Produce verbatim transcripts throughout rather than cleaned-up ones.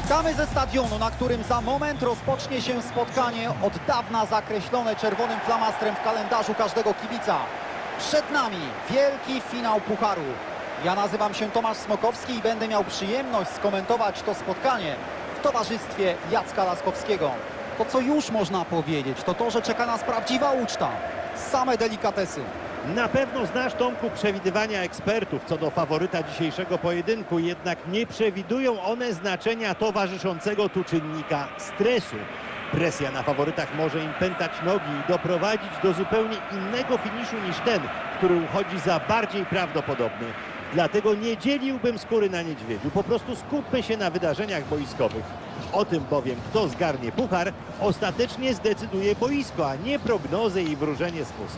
Witamy ze stadionu, na którym za moment rozpocznie się spotkanie od dawna zakreślone czerwonym flamastrem w kalendarzu każdego kibica. Przed nami wielki finał Pucharu. Ja nazywam się Tomasz Smokowski i będę miał przyjemność skomentować to spotkanie w towarzystwie Jacka Laskowskiego. To, co już można powiedzieć, to to, że czeka nas prawdziwa uczta. Same delikatesy. Na pewno znasz, Tomku, przewidywania ekspertów co do faworyta dzisiejszego pojedynku, jednak nie przewidują one znaczenia towarzyszącego tu czynnika stresu. Presja na faworytach może im pętać nogi i doprowadzić do zupełnie innego finiszu niż ten, który uchodzi za bardziej prawdopodobny. Dlatego nie dzieliłbym skóry na niedźwiedziu, po prostu skupmy się na wydarzeniach boiskowych. O tym bowiem, kto zgarnie puchar, ostatecznie zdecyduje boisko, a nie prognozy i wróżenie z fusów.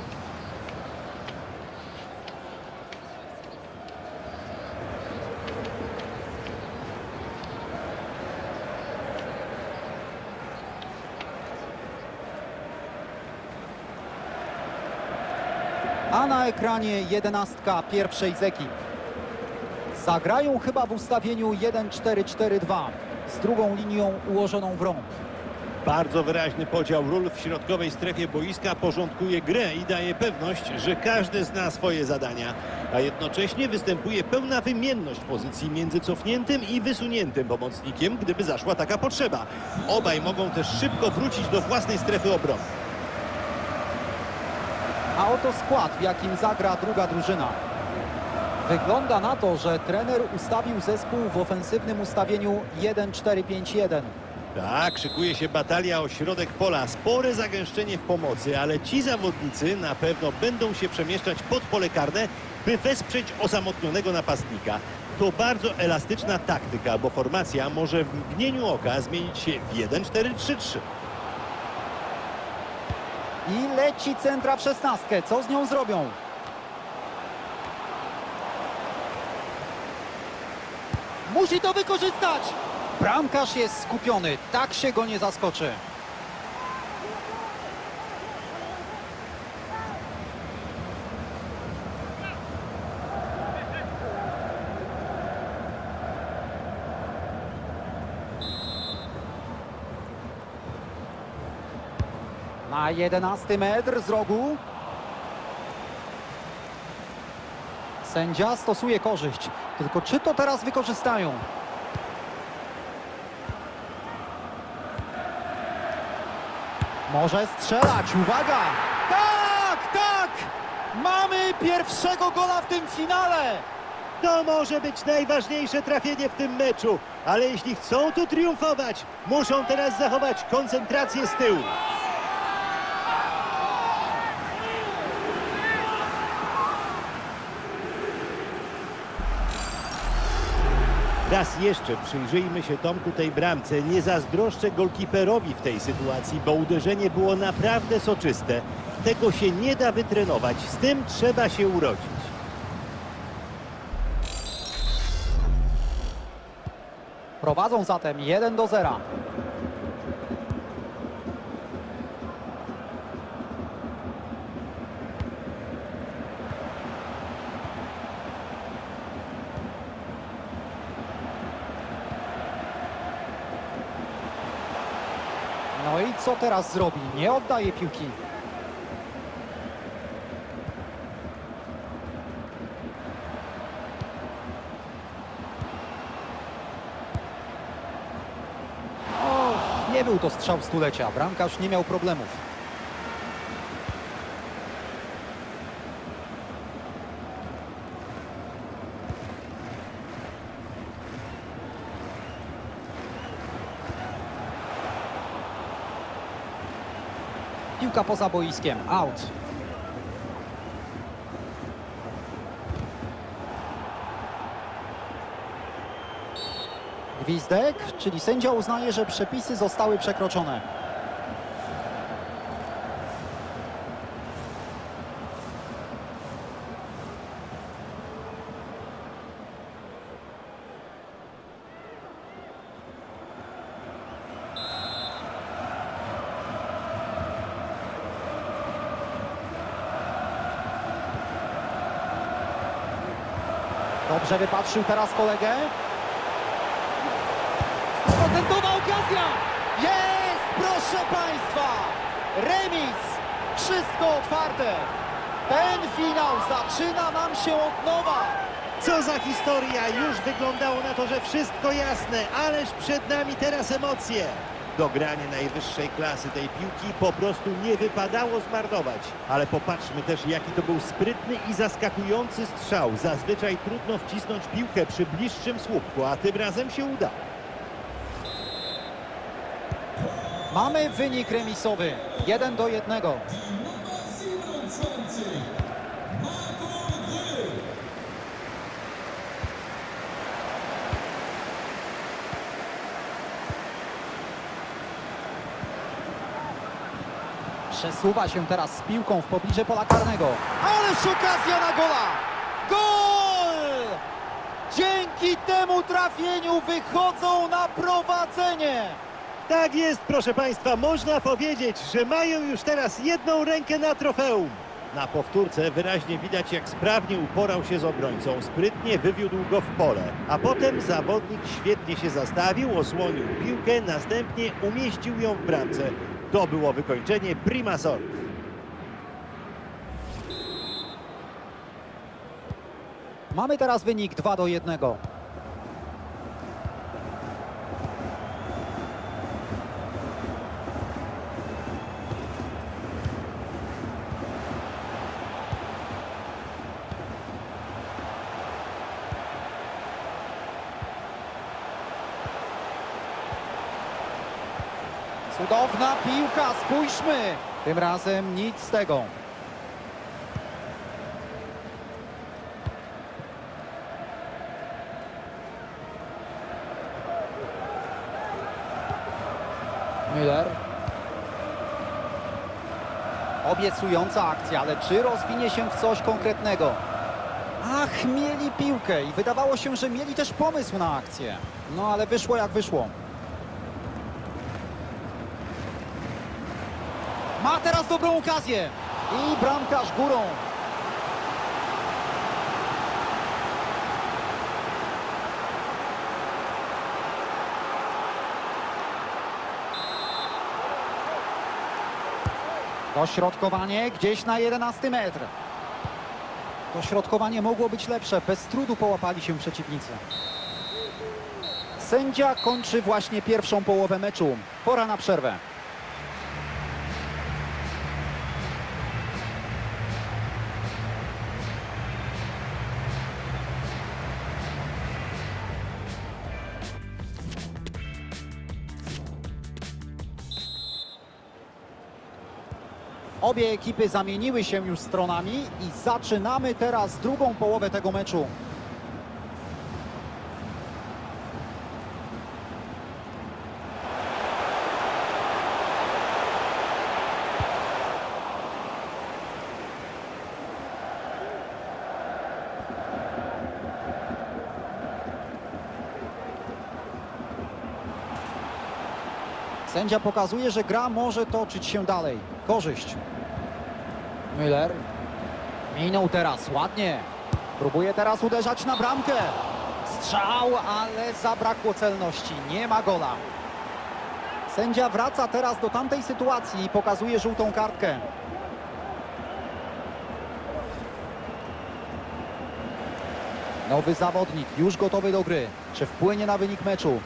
A na ekranie jedenastka pierwszej z ekip. Zagrają chyba w ustawieniu jeden cztery cztery dwa z drugą linią ułożoną w rąb. Bardzo wyraźny podział ról w środkowej strefie boiska porządkuje grę i daje pewność, że każdy zna swoje zadania, a jednocześnie występuje pełna wymienność pozycji między cofniętym i wysuniętym pomocnikiem, gdyby zaszła taka potrzeba. Obaj mogą też szybko wrócić do własnej strefy obrony. A oto skład, w jakim zagra druga drużyna. Wygląda na to, że trener ustawił zespół w ofensywnym ustawieniu jeden cztery pięć jeden. Tak, szykuje się batalia o środek pola. Spore zagęszczenie w pomocy, ale ci zawodnicy na pewno będą się przemieszczać pod pole karne, by wesprzeć osamotnionego napastnika. To bardzo elastyczna taktyka, bo formacja może w mgnieniu oka zmienić się w jeden cztery trzy trzy. I leci centra w szesnastkę. Co z nią zrobią? Musi to wykorzystać! Bramkarz jest skupiony. Tak się go nie zaskoczy. Na jedenasty metr z rogu. Sędzia stosuje korzyść. Tylko czy to teraz wykorzystają? Może strzelać. Uwaga! Tak, tak! Mamy pierwszego gola w tym finale! To może być najważniejsze trafienie w tym meczu, ale jeśli chcą tu triumfować, muszą teraz zachować koncentrację z tyłu. Raz jeszcze przyjrzyjmy się, Tomku, tej bramce. Nie zazdroszczę golkiperowi w tej sytuacji, bo uderzenie było naprawdę soczyste. Tego się nie da wytrenować, z tym trzeba się urodzić. Prowadzą zatem jeden do zera. No i co teraz zrobi? Nie oddaje piłki. O, nie był to strzał stulecia. Bramkarz nie miał problemów. Piłka poza boiskiem. Out. Gwizdek, czyli sędzia uznaje, że przepisy zostały przekroczone. Dobrze wypatrzył teraz kolegę. Procentowa okazja! Jest, proszę Państwa! Remis! Wszystko otwarte! Ten finał zaczyna nam się od nowa! Co za historia! Już wyglądało na to, że wszystko jasne, ależ przed nami teraz emocje. Dogranie najwyższej klasy tej piłki po prostu nie wypadało zmarnować. Ale popatrzmy też, jaki to był sprytny i zaskakujący strzał. Zazwyczaj trudno wcisnąć piłkę przy bliższym słupku, a tym razem się udało. Mamy wynik remisowy. jeden do jednego. Przesuwa się teraz z piłką w pobliże pola karnego. Ależ okazja na gola! Gol! Dzięki temu trafieniu wychodzą na prowadzenie. Tak jest, proszę Państwa, można powiedzieć, że mają już teraz jedną rękę na trofeum. Na powtórce wyraźnie widać, jak sprawnie uporał się z obrońcą. Sprytnie wywiódł go w pole, a potem zawodnik świetnie się zastawił, osłonił piłkę, następnie umieścił ją w bramce. To było wykończenie prima sort. Mamy teraz wynik dwa do jednego. Cudowna piłka, spójrzmy! Tym razem nic z tego. Müller. Obiecująca akcja, ale czy rozwinie się w coś konkretnego? Ach, mieli piłkę i wydawało się, że mieli też pomysł na akcję. No ale wyszło jak wyszło. Ma teraz dobrą okazję i bramkarz górą. Dośrodkowanie gdzieś na jedenasty metr. Dośrodkowanie mogło być lepsze, bez trudu połapali się przeciwnicy. Sędzia kończy właśnie pierwszą połowę meczu. Pora na przerwę. Obie ekipy zamieniły się już stronami i zaczynamy teraz drugą połowę tego meczu. Sędzia pokazuje, że gra może toczyć się dalej. Korzyść. Müller. Minął teraz, ładnie. Próbuje teraz uderzać na bramkę. Strzał, ale zabrakło celności. Nie ma gola. Sędzia wraca teraz do tamtej sytuacji i pokazuje żółtą kartkę. Nowy zawodnik, już gotowy do gry. Czy wpłynie na wynik meczu?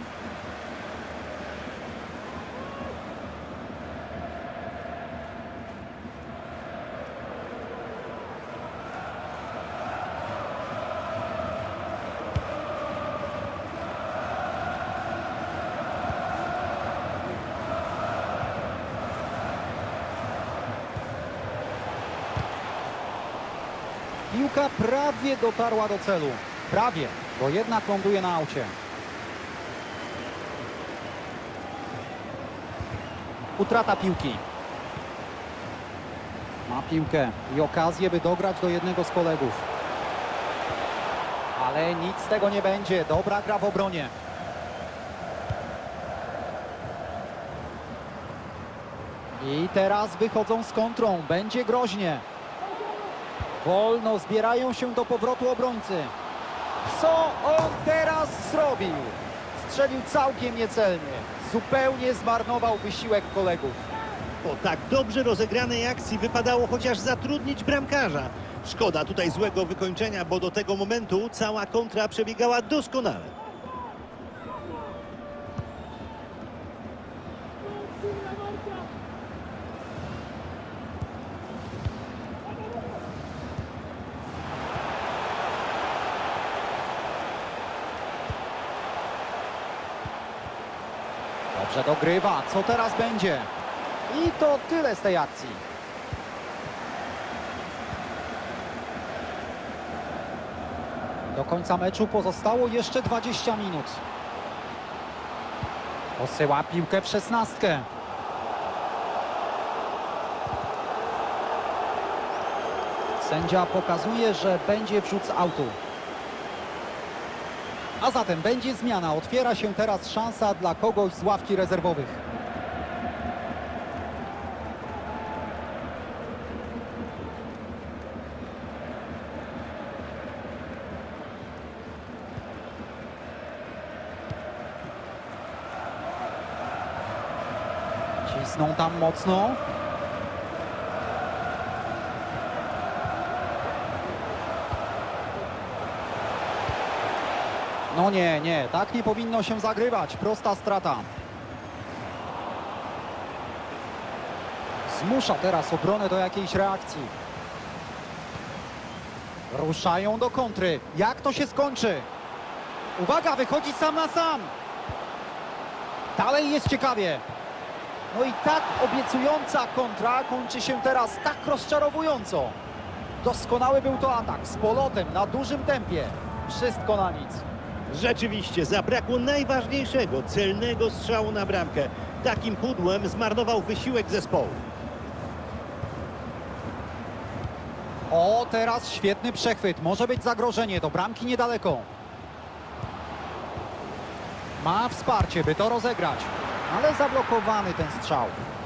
Piłka prawie dotarła do celu. Prawie, bo jednak ląduje na aucie. Utrata piłki. Ma piłkę i okazję, by dograć do jednego z kolegów. Ale nic z tego nie będzie. Dobra gra w obronie. I teraz wychodzą z kontrą. Będzie groźnie. Wolno zbierają się do powrotu obrońcy. Co on teraz zrobił? strzelił całkiem niecelnie. Zupełnie zmarnował wysiłek kolegów. Po tak dobrze rozegranej akcji wypadało chociaż zatrudnić bramkarza. Szkoda tutaj złego wykończenia, bo do tego momentu cała kontra przebiegała doskonale. Dobrze dogrywa. Co teraz będzie? I to tyle z tej akcji. Do końca meczu pozostało jeszcze dwadzieścia minut. Posyła piłkę w szesnastkę. Sędzia pokazuje, że będzie wrzut z autu. A zatem będzie zmiana. Otwiera się teraz szansa dla kogoś z ławki rezerwowych. Cisną tam mocno. No nie, nie, tak nie powinno się zagrywać. Prosta strata. Zmusza teraz obronę do jakiejś reakcji. Ruszają do kontry. Jak to się skończy? Uwaga, wychodzi sam na sam. Dalej jest ciekawie. No i tak obiecująca kontra kończy się teraz tak rozczarowująco. Doskonały był to atak z polotem na dużym tempie. Wszystko na nic. Rzeczywiście zabrakło najważniejszego, celnego strzału na bramkę. Takim pudłem zmarnował wysiłek zespołu. O, teraz świetny przechwyt. Może być zagrożenie. Do bramki niedaleko. Ma wsparcie, by to rozegrać. Ale zablokowany ten strzał.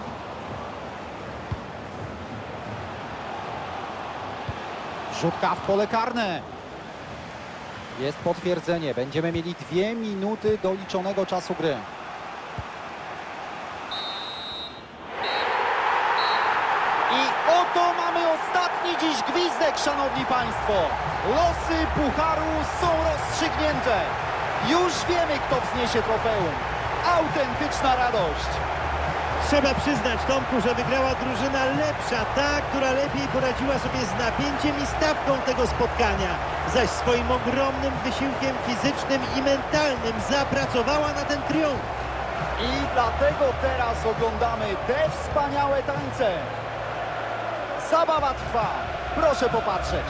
Wrzutka w pole karne. Jest potwierdzenie. Będziemy mieli dwie minuty do liczonego czasu gry. I oto mamy ostatni dziś gwizdek, szanowni państwo. Losy pucharu są rozstrzygnięte. Już wiemy, kto wzniesie trofeum. Autentyczna radość. Trzeba przyznać, Tomku, że wygrała drużyna lepsza, ta, która lepiej poradziła sobie z napięciem i stawką tego spotkania, zaś swoim ogromnym wysiłkiem fizycznym i mentalnym zapracowała na ten triumf. I dlatego teraz oglądamy te wspaniałe tańce. Zabawa trwa. Proszę popatrzeć.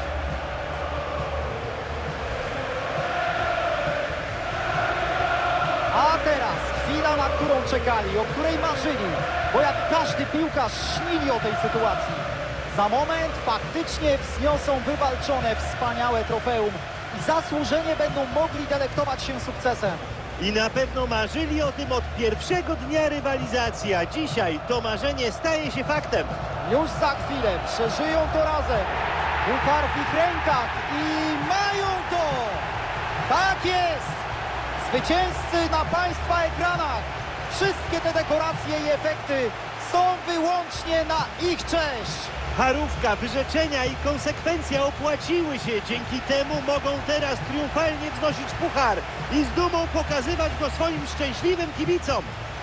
A teraz chwila, na którą czekali, o której marzyli, bo jak każdy piłkarz śnili o tej sytuacji. Za moment faktycznie wzniosą wywalczone wspaniałe trofeum i zasłużenie będą mogli delektować się sukcesem. I na pewno marzyli o tym od pierwszego dnia rywalizacji, a dzisiaj to marzenie staje się faktem. Już za chwilę przeżyją to razem. Puchar w ich rękach i mają to! Tak jest! Zwycięzcy na państwa ekranach. Wszystkie te dekoracje i efekty są wyłącznie na ich cześć. Harówka, wyrzeczenia i konsekwencja opłaciły się. Dzięki temu mogą teraz triumfalnie wznosić puchar i z dumą pokazywać go swoim szczęśliwym kibicom.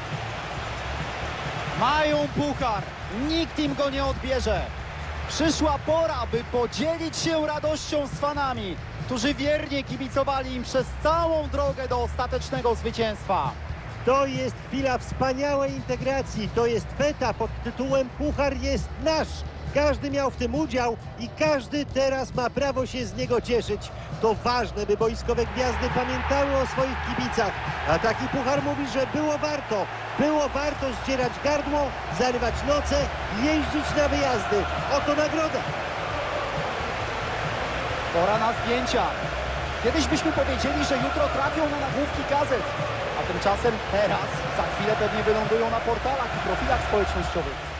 Mają puchar. Nikt im go nie odbierze. Przyszła pora, by podzielić się radością z fanami, którzy wiernie kibicowali im przez całą drogę do ostatecznego zwycięstwa. To jest chwila wspaniałej integracji. To jest feta pod tytułem Puchar jest nasz. Każdy miał w tym udział i każdy teraz ma prawo się z niego cieszyć. To ważne, by boiskowe gwiazdy pamiętały o swoich kibicach. A taki puchar mówi, że było warto. Było warto zdzierać gardło, zarywać noce, jeździć na wyjazdy. Oto nagroda. Pora na zdjęcia. Kiedyś byśmy powiedzieli, że jutro trafią na nagłówki gazet. A tymczasem teraz, za chwilę pewnie wylądują na portalach i profilach społecznościowych.